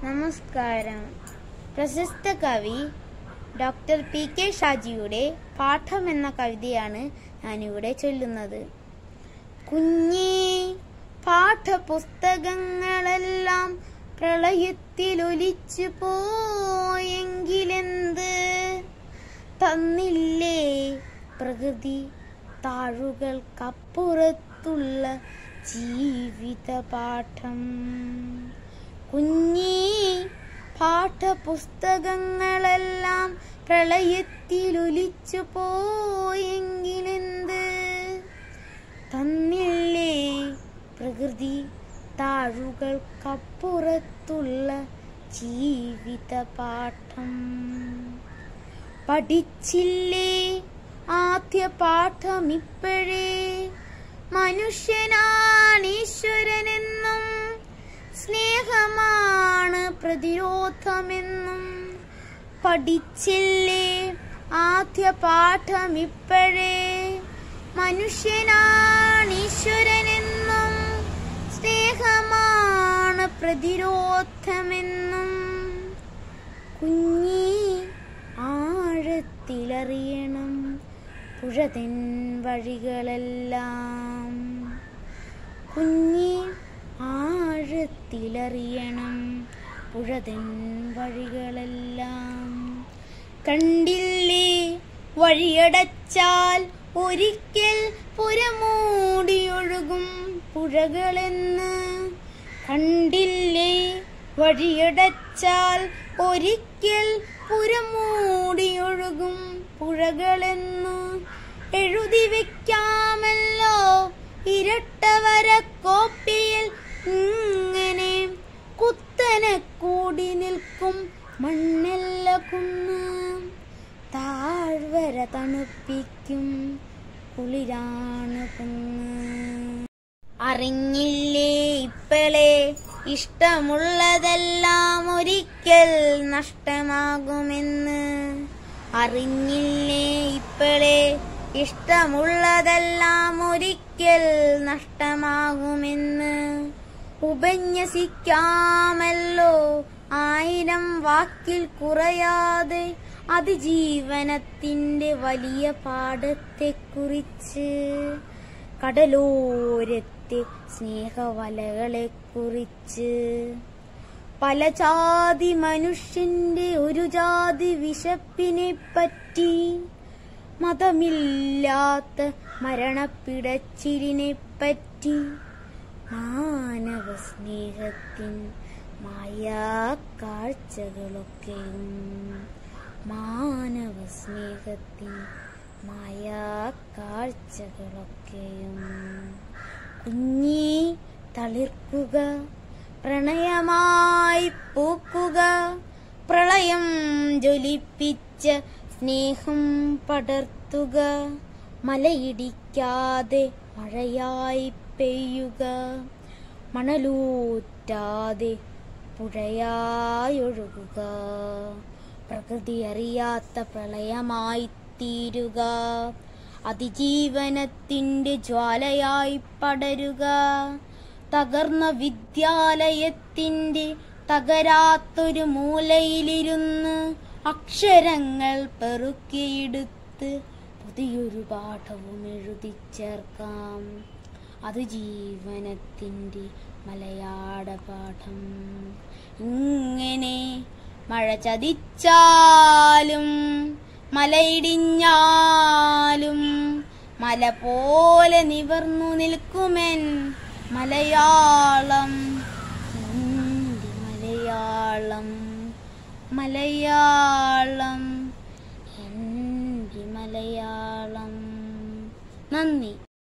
നമസ്കാരം. പ്രശസ്ത കവി ഡോക്ടർ PK ഷാജിയുടെ പാഠം എന്ന കവിതയാണ് ഞാനിവിടെ ചൊല്ലുന്നത്. കുഞ്ഞേ, പാഠപുസ്തകങ്ങളെല്ലാം പ്രളയത്തിലൊലിച്ചു പോയെങ്കിലെന്ത്, തന്നില്ലേ പ്രകൃതി താഴുകൾക്കപ്പുറത്തുള്ള ജീവിത പാഠം. കുഞ്ഞേ, പാഠപുസ്തകങ്ങളെല്ലാം പ്രളയത്തിലൊലിച്ചു പോയെങ്കിലെന്ത്, തന്നില്ലേ പ്രകൃതി താഴുകൾക്കപ്പുറത്തുള്ള ജീവിത പാഠം. പഠിച്ചില്ലേ ആദ്യ പാഠമിപ്പോഴേ, മനുഷ്യനാണീശ്വരനെന്നും സ്നേഹമാണ് പ്രതിരോധമെന്നും. പഠിച്ചില്ലേ ആദ്യ പാഠമിപ്പോഴേ, മനുഷ്യനാണീശ്വരനെന്നും സ്നേഹമാണ് പ്രതിരോധമെന്നും. കുഞ്ഞി, ആഴത്തിലറിയണം പുഴതൻ വഴികളെല്ലാം. കുഞ്ഞി, ആഴത്തിലറിയണം പുഴതൻ വഴികളെല്ലാം. കണ്ടില്ലേ വഴിയടച്ചാൽ ഒരിക്കൽ പുരമൂടിയൊഴുകും പുഴകളെന്ന്. കണ്ടില്ലേ വഴിയടച്ചാൽ ഒരിക്കൽ പുരമൂടിയൊഴുകും പുഴകളെന്ന്. എഴുതി വെക്കാമല്ലോ ഇരട്ടവര കോപ്പിയിൽ, ഇങ്ങനെ കുത്തനെ കൂടി നിൽക്കും മണ്ണെല്ല കുന്ന്. താഴ്വര തണുപ്പിക്കും കുളിരാണ് കുന്ന്. അറിഞ്ഞില്ലേ ഇപ്പോഴേ ഇഷ്ടമുള്ളതെല്ലാം ഒരിക്കൽ നഷ്ടമാകുമെന്ന്. അറിഞ്ഞില്ലേ ഇപ്പോഴേ ഇഷ്ടമുള്ളതെല്ലാം ഒരിക്കൽ നഷ്ടമാകുമെന്ന്. ഉപന്യസിക്കാമല്ലോ ആയിരം വാക്കിൽ കുറയാതെ അതിജീവനത്തിന്റെ വലിയ പാഠത്തെക്കുറിച്ച്. കടലോരത്തെ സ്നേഹവലകളെക്കുറിച്ച്. പല ജാതി മനുഷ്യന്റെ ഒരു ജാതി വിശപ്പിനെ പറ്റി. മതമില്ലാത്ത മരണപ്പിടച്ചിലിനെ പറ്റി. മാനവ സ്നേഹത്തിൻ മായാ കാഴ്ചകളൊക്കെയും. മാനവ സ്നേഹത്തിൻ മായാ കാഴ്ചകളൊക്കെയും. കുഞ്ഞി, തളിർക്കുക, പ്രണയമായി പൂക്കുക, പ്രളയം ജ്വലിപ്പിച്ച സ്നേഹം പടർത്തുക. മലയിടിക്കാതെ മഴയായി പെയ്യുക, മണലൂറ്റാതെ പുഴയായൊഴുകുക. പ്രകൃതി അറിയാത്ത പ്രളയമായി തീരുക, അതിജീവനത്തിന്റെ ജ്വാലയായി പടരുക. തകർന്ന വിദ്യാലയത്തിന്റെ തകരാത്തൊരു മൂലയിലിരുന്ന് അക്ഷരങ്ങൾ പെറുക്കിയെടുത്ത് പുതിയൊരു പാഠവും എഴുതി ചേർക്കാം. അത് ജീവനത്തിന്റെ മലയാള പാഠം. ഇങ്ങനെ മഴ ചതിച്ചാലും മലയിടിഞ്ഞാലും മല പോലെ നിവർന്നു നിൽക്കുമെൻ മലയാളം. മലയാളം, മലയാളം, എൻ്റെ മലയാളം. നന്ദി.